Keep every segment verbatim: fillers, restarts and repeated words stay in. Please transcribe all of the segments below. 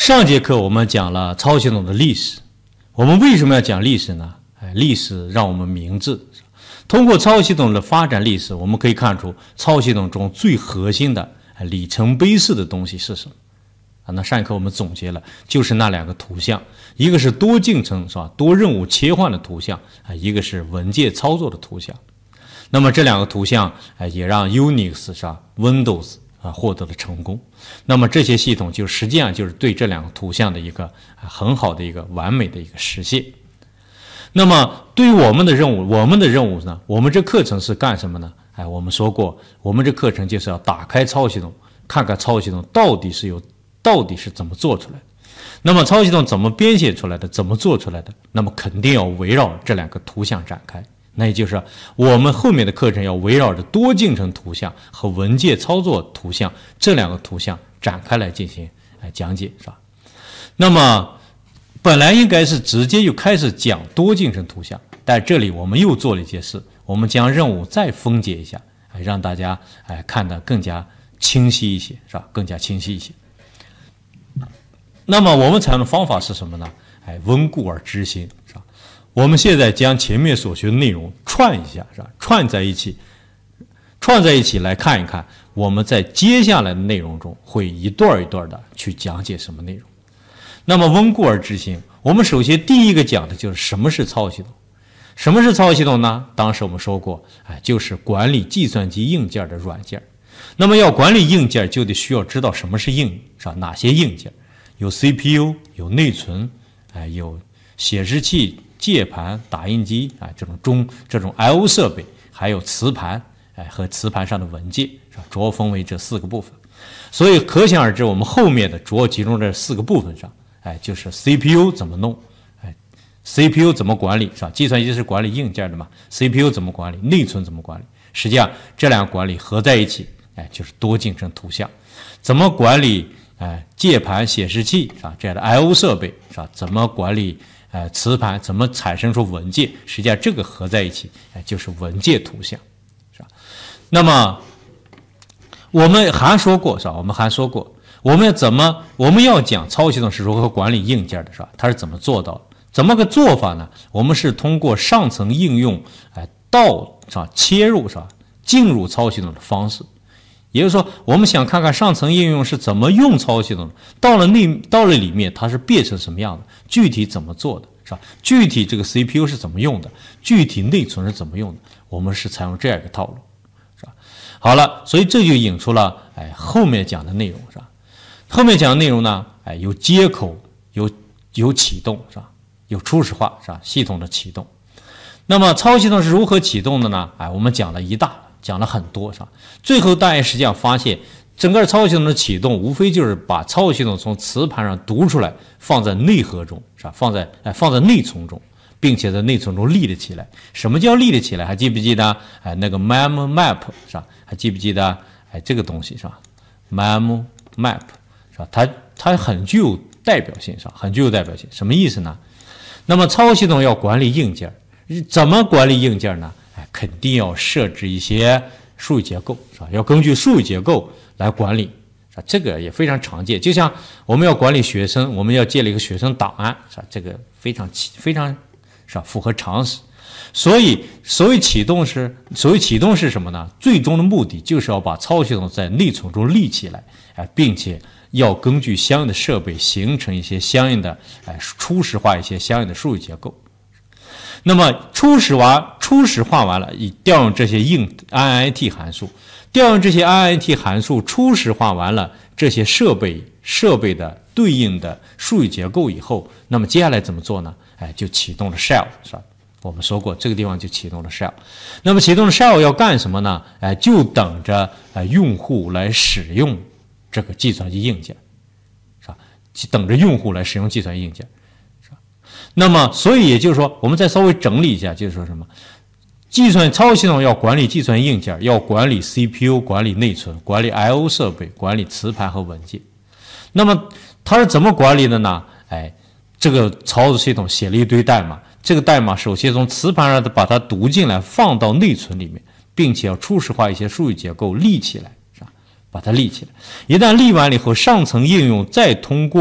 上节课我们讲了超系统的历史，我们为什么要讲历史呢？哎，历史让我们明智。通过超系统的发展历史，我们可以看出超系统中最核心的里程碑式的东西是什么啊？那上一课我们总结了，就是那两个图像，一个是多进程是吧，多任务切换的图像啊，一个是文件操作的图像。那么这两个图像啊，也让 Unix 是吧 Windows 啊获得了成功。那么这些系统就实际上就是对这两个图像的一个很好的一个完美的一个实现。那么对于我们的任务，我们的任务呢？我们这课程是干什么呢？哎，我们说过，我们这课程就是要打开超系统，看看超系统到底是有，到底是怎么做出来的。那么超系统怎么编写出来的，怎么做出来的？那么肯定要围绕这两个图像展开。那也就是我们后面的课程要围绕着多进程图像和文件操作图像这两个图像展开来进行哎讲解，是吧？那么本来应该是直接就开始讲多进程图像，但这里我们又做了一件事，我们将任务再分解一下，哎，让大家哎看得更加清晰一些，是吧？更加清晰一些。那么我们采用的方法是什么呢？哎，温故而知新，是吧？我们现在将前面所学的内容串一下，是吧？串在一起，串在一起来看一看，我们在接下来的内容中会一段一段的去讲解什么内容。那么温故而知新，我们首先第一个讲的就是什么是超系统。什么是超系统呢？当时我们说过，哎，就是管理计算机硬件的软件。那么要管理硬件，就得需要知道什么是硬，是吧？哪些硬件？有 C P U， 有内存，哎，有显示器、键盘、打印机啊，这种中这种 I O 设备，还有磁盘，哎，和磁盘上的文件，是吧？主要分为这四个部分。所以可想而知，我们后面的主要集中在四个部分上。哎，就是 C P U 怎么弄，哎 ，C P U 怎么管理，是吧？计算机是管理硬件的嘛 ，C P U 怎么管理，内存怎么管理？实际上这两个管理合在一起，哎，就是多进程图像。怎么管理？哎，键盘、显示器是吧？这样的 I O 设备是吧？怎么管理？哎，磁盘怎么产生出文件？实际上这个合在一起，哎，就是文件图像，是吧？那么我们还说过，是吧？我们还说过。我们怎么我们要讲超系统是如何管理硬件的，是吧？它是怎么做到？怎么个做法呢？我们是通过上层应用，哎，到是吧切入是吧进入超系统的方式。也就是说，我们想看看上层应用是怎么用超系统的，到了那到了里面，它是变成什么样的，具体怎么做的，是吧？具体这个 C P U 是怎么用的，具体内存是怎么用的，我们是采用这样一个套路，是吧？好了，所以这就引出了哎后面讲的内容，是吧？后面讲的内容呢，哎，有接口，有有启动，是吧？有初始化，是吧？系统的启动。那么超系统是如何启动的呢？哎，我们讲了一大，讲了很多，是吧？最后大家实际上发现，整个超系统的启动，无非就是把超系统从磁盘上读出来，放在内核中，是吧？放在哎放在内存中，并且在内存中立了起来。什么叫立了起来？还记不记得？哎，那个 mem map 是吧？还记不记得？哎，这个东西是吧 ？mem map。它它很具有代表性，是吧？很具有代表性，什么意思呢？那么超系统要管理硬件，怎么管理硬件呢？哎，肯定要设置一些数据结构，是吧？要根据数据结构来管理，是吧？这个也非常常见。就像我们要管理学生，我们要建立一个学生档案，是吧？这个非常非常是吧？符合常识。所以，所谓启动是所谓启动是什么呢？最终的目的就是要把超系统在内存中立起来，哎，并且要根据相应的设备形成一些相应的，哎，初始化一些相应的数据结构。那么初始化初始化完了，以调用这些硬 I I T 函数，调用这些 I I T 函数初始化完了这些设备设备的对应的数据结构以后，那么接下来怎么做呢？哎，就启动了 shell， 是吧？我们说过，这个地方就启动了 shell。那么启动了 shell 要干什么呢？哎，就等着哎用户来使用这个计算机硬件，是吧？等着用户来使用计算机硬件，是吧？那么，所以也就是说，我们再稍微整理一下，就是说什么？计算超系统要管理计算硬件，要管理 C P U， 管理内存，管理 I O 设备，管理磁盘和文件。那么它是怎么管理的呢？哎，这个操作系统写了一堆代码。这个代码首先从磁盘上把它读进来，放到内存里面，并且要初始化一些数据结构立起来，是吧？把它立起来。一旦立完了以后，上层应用再通过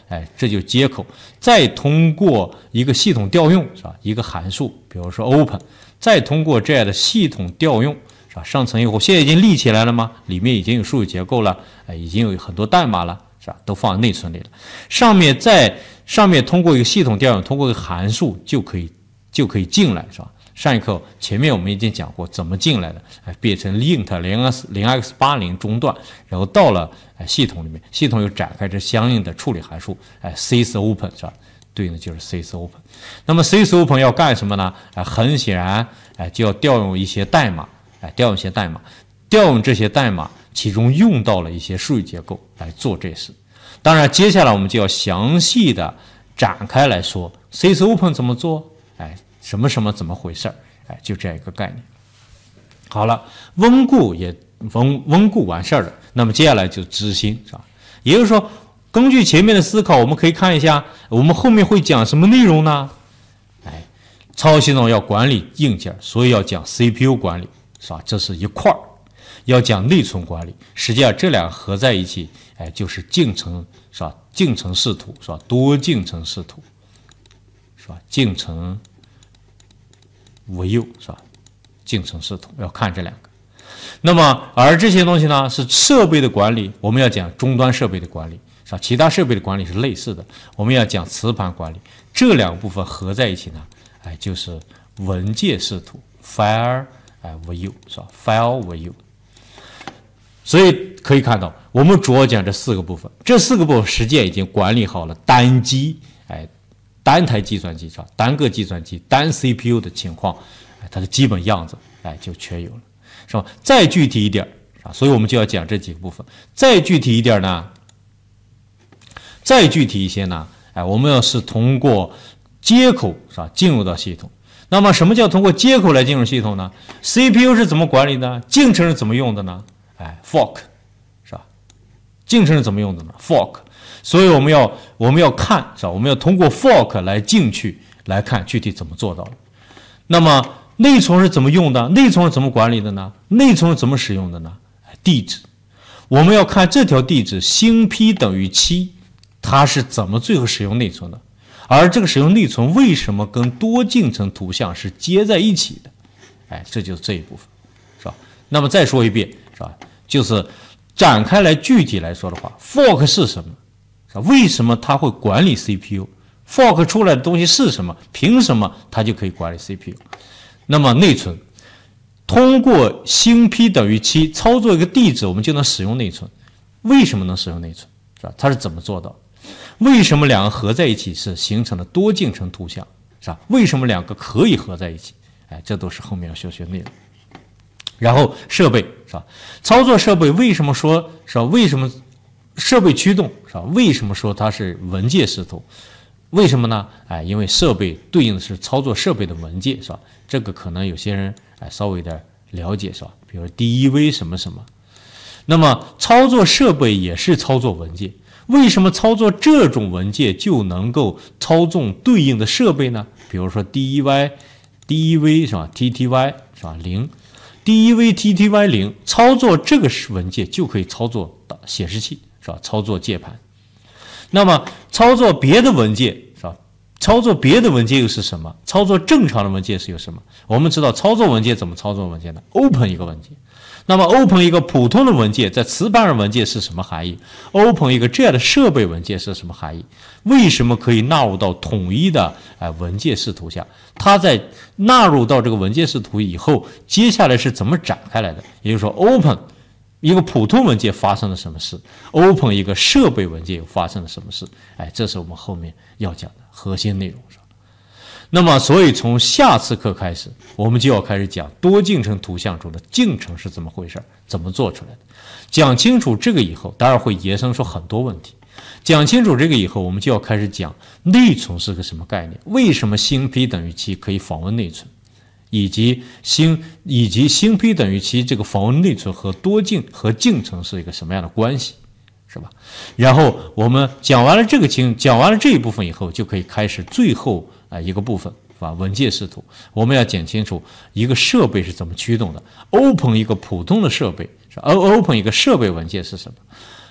哎，这就是接口。再通过一个系统调用，是吧？一个函数，比如说 open， 再通过这样的系统调用，是吧？上层以后，现在已经立起来了吗？里面已经有数据结构了，哎，已经有很多代码了，是吧？都放在内存里了。上面在上面通过一个系统调用，通过一个函数就可以就可以进来，是吧？上一课前面我们已经讲过怎么进来的，哎，变成 int 零 x 零 x 八零中断，然后到了哎系统里面，系统又展开这相应的处理函数，哎 sysopen 是吧？对应的就是 sysopen。那么 sysopen 要干什么呢？哎，很显然，哎，就要调用一些代码，哎，调用一些代码，调用这些代码，其中用到了一些数据结构来做这事。当然，接下来我们就要详细的展开来说 sysopen 怎么做，哎。什么什么怎么回事？哎，就这样一个概念。好了，温故也温温故完事儿了。那么接下来就执行，是吧？也就是说，根据前面的思考，我们可以看一下，我们后面会讲什么内容呢？哎，超系统要管理硬件，所以要讲 C P U 管理，是吧？这是一块儿。要讲内存管理，实际上这两个合在一起，哎，就是进程，是吧？进程视图，是吧？多进程视图，是吧？进程。为右是吧？进程视图要看这两个。那么，而这些东西呢，是设备的管理，我们要讲终端设备的管理，是吧？其他设备的管理是类似的，我们要讲磁盘管理。这两部分合在一起呢，哎，就是文件视图 ，file 哎 view 是吧 ？file view。所以可以看到，我们主要讲这四个部分，这四个部分实际上已经管理好了单机哎。单台计算机是吧？单个计算机、单 C P U 的情况，哎，它的基本样子，哎，就全有了，是吧？再具体一点，是吧？所以我们就要讲这几个部分。再具体一点呢，再具体一些呢，哎，我们要是通过接口是吧进入到系统。那么什么叫通过接口来进入系统呢 ？C P U 是怎么管理的？进程是怎么用的呢？哎 ，fork 是吧？进程是怎么用的呢 ？fork。所以我们要我们要看是吧？我们要通过 fork 来进去来看具体怎么做到的。那么内存是怎么用的？内存是怎么管理的呢？内存是怎么使用的呢？地址，我们要看这条地址星 P 等于七，它是怎么最后使用内存的？而这个使用内存为什么跟多进程图像是接在一起的？哎，这就是这一部分，是吧？那么再说一遍，是吧？就是展开来具体来说的话 ，fork 是什么？为什么它会管理 C P U？fork 出来的东西是什么？凭什么它就可以管理 C P U？ 那么内存，通过星 P 等于七操作一个地址，我们就能使用内存。为什么能使用内存？是吧？它是怎么做到？为什么两个合在一起是形成了多进程图像？是吧？为什么两个可以合在一起？哎，这都是后面要学学内容。然后设备是吧？操作设备为什么说是吧？为什么？设备驱动是吧？为什么说它是文件视图？为什么呢？哎，因为设备对应的是操作设备的文件是吧？这个可能有些人哎稍微有点了解是吧？比如 D E V 什么什么。那么操作设备也是操作文件，为什么操作这种文件就能够操纵对应的设备呢？比如说 D E Y、D E V 是吧 ？T T Y 是吧？零 D E V T T Y 零操作这个文件就可以操作显示器。是吧？操作键盘，那么操作别的文件是吧？操作别的文件又是什么？操作正常的文件是有什么？我们知道操作文件怎么操作文件呢 ？open 一个文件，那么 open 一个普通的文件，在磁盘上文件是什么含义 ？open 一个这样的设备文件是什么含义？为什么可以纳入到统一的哎文件视图下？它在纳入到这个文件视图以后，接下来是怎么展开来的？也就是说 ，open。一个普通文件发生了什么事 ？open 一个设备文件又发生了什么事？哎，这是我们后面要讲的核心内容上。那么，所以从下次课开始，我们就要开始讲多进程图像中的进程是怎么回事，怎么做出来的。讲清楚这个以后，当然会衍生出很多问题。讲清楚这个以后，我们就要开始讲内存是个什么概念，为什么星 P 等于七可以访问内存。以及星以及星 P 等于七这个访问内存和多进和进程是一个什么样的关系，是吧？然后我们讲完了这个情，讲完了这一部分以后，就可以开始最后啊、呃、一个部分，是吧？文件视图，我们要讲清楚一个设备是怎么驱动的。open 一个普通的设备，是 open 一个设备文件是什么？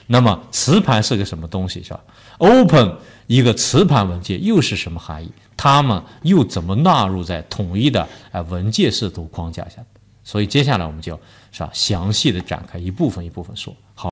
那么磁盘是个什么东西是吧 ？Open 一个磁盘文件又是什么含义？它们又怎么纳入在统一的呃文件视图框架下？所以接下来我们就，是吧，详细的展开一部分一部分说。好。